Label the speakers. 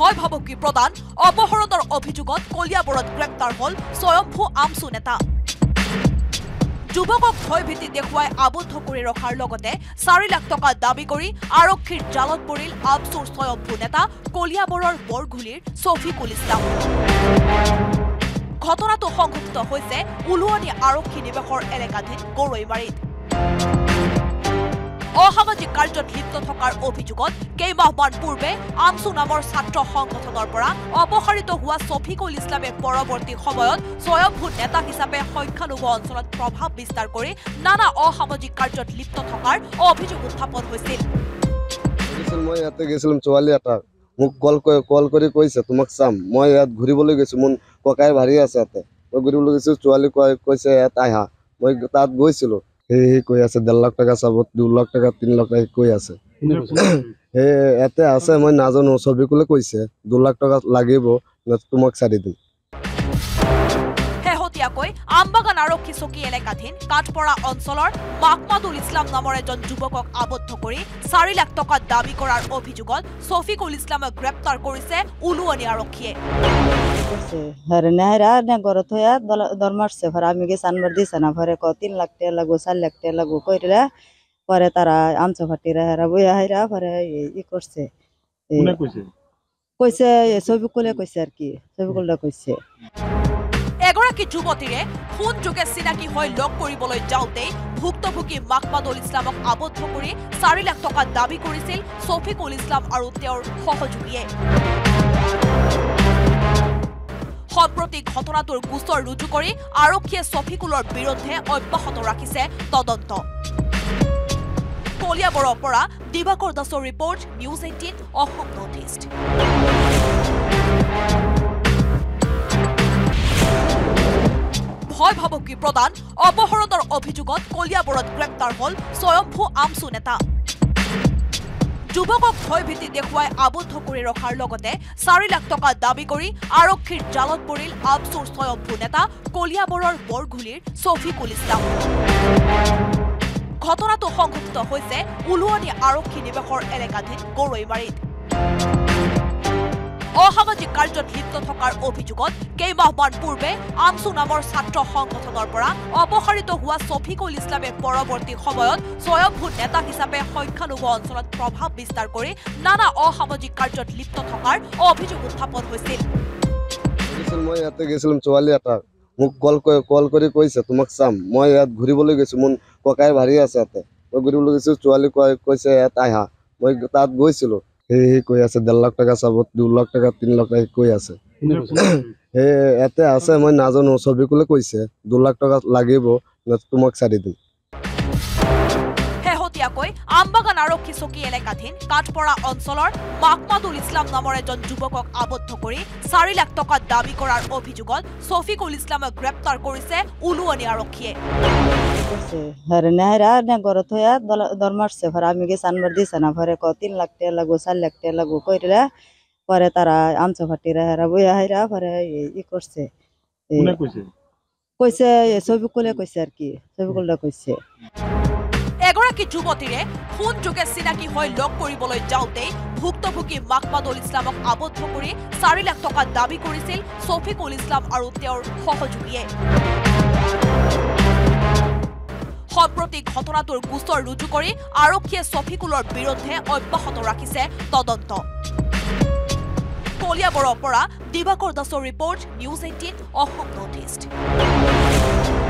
Speaker 1: ভয় ভাবুকি প্ৰদান অপহৰণৰ অভিযোগত কলিয়াবৰত গ্ৰেপ্তাৰ হল স্বয়ম্ভু আমসু নেতা যুৱকক ভয়ভীতি দেখুৱাই আবদ্ধ কৰি ৰখাৰ লগতে 4 লাখ টকা দাবী কৰি আৰক্ষীৰ জালত পৰিল আমসুৰ স্বয়ম্ভু নেতা কলিয়াবৰৰ বৰঘুলিৰ শফিকুল ইছলাম ঘটনাটো সংঘটিত হৈছে উলুৱানি আৰক্ষী নিবাসৰ এলেকাধীন গৰৈমাৰীত অসামাজিক কাৰ্যত লিপ্ত থকাৰ অভিযোগত কেইমাহমান পূৰ্বে আমসু নামৰ ছাত্ৰ সংগঠনৰ পৰা অপহৰিত হোৱা শফিকুল ইছলামে পৰৱৰ্তী সময়ত স্বয়ম্ভূ নেতা হিচাপে সংখ্যালঘু অঞ্চলত প্ৰভাৱ বিস্তাৰ কৰি নানা অসামাজিক কাৰ্যত লিপ্ত থকাৰ অভিযোগ উত্থাপন হৈছিল
Speaker 2: মই ইয়াতে গেছিলাম ছোৱালী এটা মোক কল কৰি কৈছে তোমাক চাম মই ইয়াত ঘূৰিবলৈ গৈছো মোৰ ককাই ভাৰি আছে ইয়াতে মই ঘূৰিবলৈ গৈছো ছোৱালী কৈছে ইয়াত আহা মই তাত গৈছিলো সেই কৈ আছে 1.5 লাখ টকা চাব 2 লাখ টকা 3 লাখ টকা কৈ আছে এই ইয়াতে আছে মই নাজানো ছবিকুলে কৈছে 2 লাখ টকা লাগিব তোমাক চাৰি দিম
Speaker 1: শেহতীয়াকৈ আমবাগান আৰক্ষী চকী এলেকাধীন কাঠপৰা অঞ্চলৰ মাহমাদুল ইছলাম নামৰ এজন যুৱকক আবদ্ধ কৰি 4 লাখ টকা দাবী কৰাৰ অভিযোগত শফিকুল ইছলামক গ্ৰেপ্তাৰ কৰিছে উলুৱানি আৰক্ষীয়ে
Speaker 3: হরে নেহরা নে গরত হইয়া দরমারছে ফরে আমি গে সানবার দিছে না ফরে ক 3 লাখ টাকা লাগো 4 লাখ টাকা লাগো কইরা পরে তারা আমচা ফাটিরা হেরা বইয়া হাইরা পরে ই করছে কোনে কইছে ছবিকুলে কইছে আর কি ছবিকুলটা কইছে
Speaker 1: এগৰাকী যুৱতীৰে ফোন যোগে চিনাকি হৈ লগ কৰিবলৈ যাওঁতে ভুক্তভোগী মাহমাদুল ইছলামক আবদ্ধ কৰি 4 লাখ টকা দাবী কৰিছিল শফিকুল ইছলাম আৰু তেওঁৰ সহযোগীয়ে সম্প্ৰতি ঘটনাটোৰ গোচৰ ৰুজু কৰি আৰক্ষীয়ে শফিকুলৰ বিৰুদ্ধে অব্যাহত ৰাখিছে তদন্ত কলিয়াবৰৰ পৰা দিবাকৰ দাসৰ report news 18 Assam north east ভয় ভাবুকি প্ৰদান অপহৰণৰ অভিযোগত কলিয়াবৰত গ্ৰেপ্তাৰ হল স্বয়ম্ভু আমসু নেতা যুৱকক ভয়ভীতি দেখুৱাই আবদ্ধ কৰি ৰখাৰ লগতে 4 লাখ টকা দাবী কৰি আৰক্ষীৰ জালত পৰিল আমসুৰ স্বয়ম্ভু নেতা কলিয়াবৰৰ বৰঘুলিৰ শফিকুল ইছলাম ঘটনাটো সংঘটিত হৈছে উলুৱানি আৰক্ষী নিবাসৰ এলেকাধীন গৰৈমাৰীত অসামাজিক কাৰ্যত লিপ্ত থকাৰ অভিযোগত কেইমাহমান পূৰ্বে আমসু নামৰ ছাত্ৰ সংগঠনৰ পৰা অপহৰিত হোৱা শফিকুল ইছলামে পৰৱৰ্তী সময়ত স্বয়ম্ভূ নেতা হিচাপে সংখ্যালঘু অঞ্চলত প্ৰভাৱ বিস্তাৰ কৰি নানা অসামাজিক কাৰ্যত লিপ্ত থকাৰ অভিযোগ উত্থাপন হৈছিল
Speaker 2: মই ইয়াতে গেছিলাম ছোৱালী এটা মোক কল কৰি কৈছে তোমাক চাম মই ইয়াত ঘূৰিবলৈ গৈছো মোৰ ককাই ভাৰি আছে ইয়াতে মই ঘূৰিবলৈ গৈছো ছোৱালী কৈছে ইয়াত আহা মই তাত গৈছিলো সেই কৈ আছে 1.5 লাখ টকা চাব 2 লাখ টকা 3 লাখ টকা কৈ আছে এই ইয়াতে আছে মই নাজানো ছবিকুলে কৈছে 2 লাখ টকা লাগিব তোমাক চাৰি দিম
Speaker 1: শেহতীয়াকৈ আমবাগান আৰক্ষী চকী এলেকাধীন কাঠপৰা অঞ্চলৰ মাহমাদুল ইছলাম নামৰ এজন যুৱকক আবদ্ধ কৰি 4 লাখ টকা দাবী কৰাৰ অভিযোগত শফিকুল ইছলামক গ্ৰেপ্তাৰ কৰিছে উলুৱানি আৰক্ষীয়ে
Speaker 3: হরে নেহরা নে গরত হইয়া দরমারছে ফরে আমি গে সানবার দিছে না ফরে ক 3 লাখ টাকা লাগো 4 লাখ টাকা লাগো কইরা পরে তারা আমচা ফাটিরা হেরা বইয়া হাইরা পরে ই করছে কোনে কইছে ছবিকুলে কইছে আর কি ছবিকুলটা কইছে
Speaker 1: এগৰাকী যুৱতীৰে ফোন যোগে চিনাকি হৈ লগ কৰিবলৈ যাওঁতে ভুক্তভোগী মাহমাদুল ইছলামক আবদ্ধ কৰি 4 লাখ টকা দাবী কৰিছিল শফিকুল ইছলাম আৰু তেওঁৰ সহযোগীয়ে সম্প্ৰতি ঘটনাটোৰ গোচৰ ৰুজু কৰি আৰক্ষীয়ে শফিকুলৰ বিৰুদ্ধে অব্যাহত ৰাখিছে তদন্ত কলিয়াবৰৰ পৰা দিবাকৰ দাসৰ report news 18 Assam north east